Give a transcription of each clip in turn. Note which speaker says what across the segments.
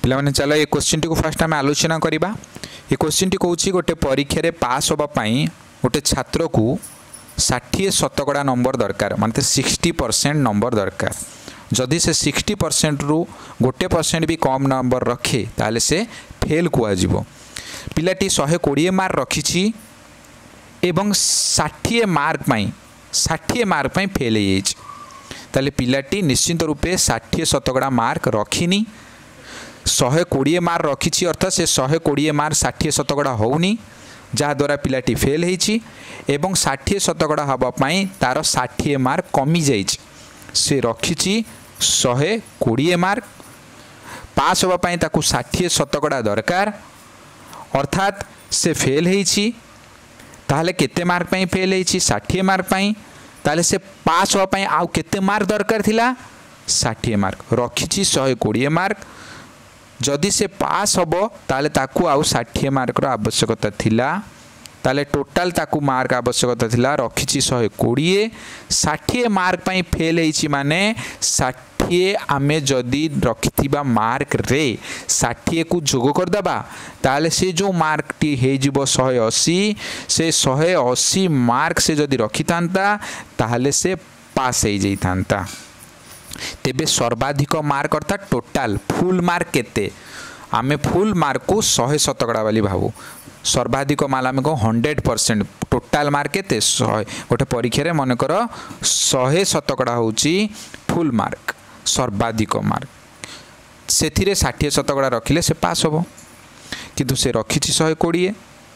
Speaker 1: पिलाने चलो ये क्वेश्चन टी को फास्ट आम आलोचना करवा। ये क्वेश्चन टी कौन गोटे परीक्षा रे पास होगापाई गोटे छात्र को 60 शतकड़ा नंबर दरकार मानते 60% नंबर दरकार। जदि से 60% रु 1% भी कम नंबर रखे ताले से फेल कुआजिबो। पिलाटी 120 मार्क रखिछि एवं 60 मार्क पाई फेल हो जाइछि ताले पिलाटी निश्चित रूपे 60 शतकड़ा मार्क रखिनी 120 मार्क रखिछि अर्थात से 120 मार्क 60 शतकड़ा होउनी जहाद्वारा पिलाटी फेल होइछि एवं 60 शतकड़ा हवा पाई तार 60 मार्क कमी जाइछि से रखिछि 120 मार्क पास होगा पाई ताकू 60 शतकड़ा दरकार अर्थात से फेल होइछि ताहले केते मार्क पाई फेल होइछि 60 मार्क पाई ताहले से पास होगा पाई आउ केते मार्क दरकार थिला 60 मार्क रखिछि 120 मार्क जदि से पास होबो ताले ताकू आउ 60 मार्क रो आवश्यकता थिला ताले टोटाल ताकू मार्क आवश्यकता थिला रखिछि 120 60 मार्क पाई फेल होइछि माने 60 आमे जदि रखिथिबा मार्क रे 60 को जोग कर दबा ताले से जो मार्क टी हे जिवो 180 से 180 मार्क से जदि रखितांता ताले से पास हे जैतांता। तेबे सर्वाधिक मार्क अर्थात टोटाल फुल मार्क केते आमे फुल मार्क को 100 शतकड़ा वाली भावु सर्वाधिक माल आमे को 100% टोटाल मार्क केते 100 गोटे परीक्षा रे मन कर 100 शतकड़ा होची फुल मार्क सर्वाधिक मार्क सेथिरे 60 शतकड़ा रखिले से पास होबो किंतु से रखिछि 120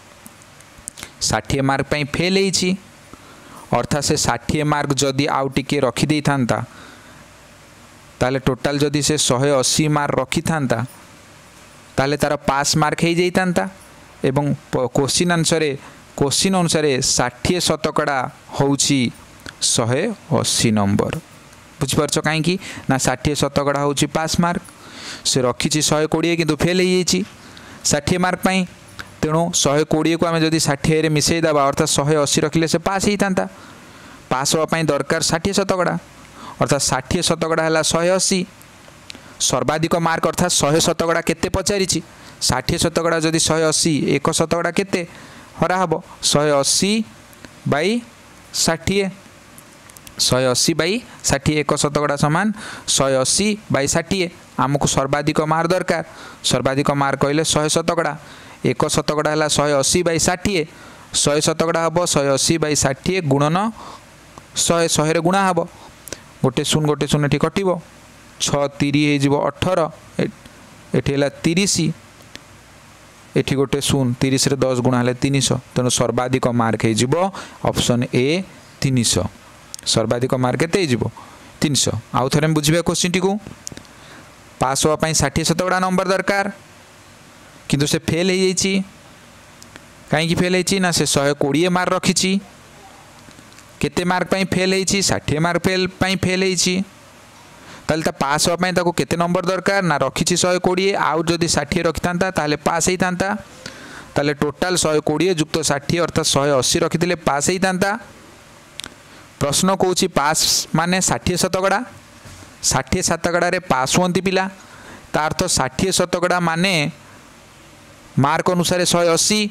Speaker 1: 60 मार्क पई फेल हेछि अर्थात से 60 मार्क जदि आउ टिके रखि देई थांता ताले टोटाल जदि से 180 मार्क रखि थांता ताले तार पास मार्क हे जाइतांता एवं क्वेश्चन अनुसार 60 शतकड़ा होउछि 180 नंबर बुझिपारछ काईकि ना 60 शतकड़ा होउछि पास मार्क से रखिछि 120 किंतु फेल हे जाइछि 60 मार्क पाई तेणु 120 को आमे जदि 60 रे मिसई दबा अर्थात 180 रखिले से पास हेइतांता पास होवा पाई दरकार 60 शतकड़ा अर्थात 60 शतकड़ा है 180 सर्वाधिक मार्क अर्थात 100 शतकड़ा केते पचारिछि 60 शतकड़ा जदि 180 1 शतकड़ा केते हरा हबो 180 बाई 60 180 बाई 60 1 शतकड़ा समान 180 बाई 60 आमको सर्वाधिक मार्क दरकार सर्वाधिक मार्क कहले 100 शतकड़ा 1 शतकड़ा है 180 बाई 60 100 शतकड़ा हबो 180 बाई 60 गुणन 100 रे गुणा हबो गोटे शून्य एठी कटिबो 6 3 हे जिवो 18 एठी हला 30 एठी गोटे 30 रे 10 गुणा हले 300 तेनो सर्वाधिक मार्क हे जिवो ऑप्शन ए 300 सर्वाधिक मार्क केते हे जिवो 300 आउ थरे बुझिबे क्वेश्चन टी को पास होवा पई 60 शतकड़ा नंबर दरकार किंतु से फेल हे जाइछि काई कि फेल हेछि ना से 120 मार्क रखिछि केते मार्क पाई फेल हेछि 60 मार्क फेल हेछि ताले ता पास होवा पाई ताको केते नंबर दरकार ना रखिछि 120 आउ जदि 60 रखितांता ताले पास हेइतांता ताले टोटाल 120 जुक्त 60 अर्थात 180 रखिथिले पास हेइतांता। प्रश्न कहूछि पास माने 60 शतकड़ा 60 शतकड़ा रे पास होंती पिला तार तो 60 शतकड़ा माने मार्क अनुसार 180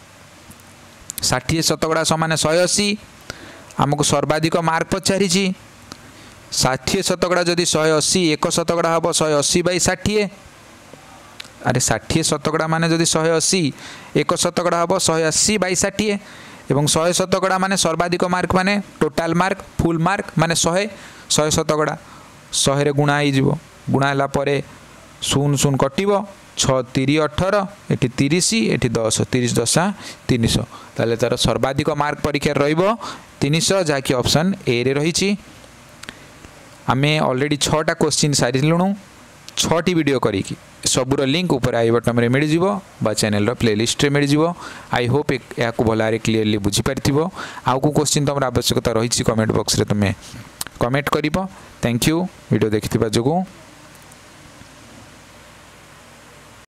Speaker 1: 60 शतकड़ा समान 180 आमको सर्वाधिक मार्क पचारि 60 शतकड़ा जदि 180 1 शतकड़ा हम 180 बाई 60 अरे 60 शतकड़ा माने जदि 180 1 शतकड़ा हम 180 बाई 60 एवं 100 शतकड़ा माने सर्वाधिक मार्क माने टोटाल मार्क फुल मार्क माने 100 शतकड़ा 100 रे गुणा हो गुणा हला परे 0 कटिबो 6 3 18 एटी 30 एटी 10 30 10 300 ताले तार सर्वाधिक मार्क परीक्षा रहिबो 300 जाकि ऑप्शन ए रे रहिछि। आमे ऑलरेडी 6टा क्वेश्चन सारिलुणु 6टी वीडियो करिकी सबुर लिंक ऊपर आई बटन रे मिल जिवो बा चैनल रो प्लेलिस्ट रे मिल जिवो। आई होप या को भलारे क्लियरली बुझी परथिबो। आउ को क्वेश्चन तमरा आवश्यकता रहिछि कमेंट बॉक्स रे तमे कमेंट करिवो। थैंक यू वीडियो देखिथिबा जोगु।